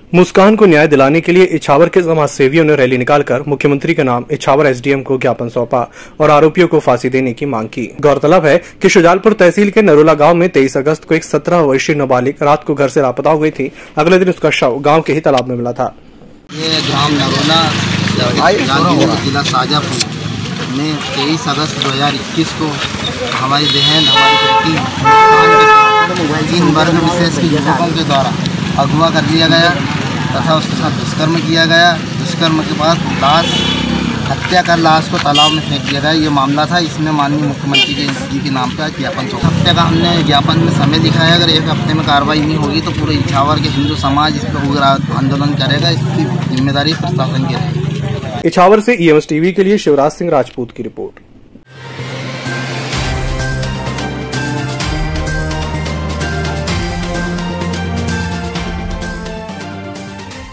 मुस्कान को न्याय दिलाने के लिए इछावर के समाज सेवियों ने रैली निकालकर मुख्यमंत्री के नाम इछावर एसडीएम को ज्ञापन सौंपा और आरोपियों को फांसी देने की मांग की। गौरतलब है कि शुजालपुर तहसील के नरोला गांव में 23 अगस्त को एक 17 वर्षीय नाबालिग रात को घर से लापता हो गई थी। अगले दिन उसका शव गाँव के ही तालाब में मिला था। ये ग्राम नरोला जिला शाजापुर में 23 अगस्त 2021 को हमारी बहन हमारी बेटी 3 वर्ग विशेष के युवकों के द्वारा अगवा कर लिया गया तथा उसके साथ दुष्कर्म किया गया। दुष्कर्म के बाद हत्या कर लाश को तालाब में फेंक दिया गया। ये मामला था। इसमें माननीय मुख्यमंत्री जी के नाम पर ज्ञापन सौंपा। हत्या का हमने ज्ञापन में समय दिखाया। अगर 1 हफ्ते में कार्रवाई नहीं होगी तो पूरे इछावर के हिंदू समाज इस पर उग्र आंदोलन करेगा। इसकी जिम्मेदारी प्रशासन की रहेगी। इछावर से EMS टीवी के लिए शिवराज सिंह राजपूत की रिपोर्ट।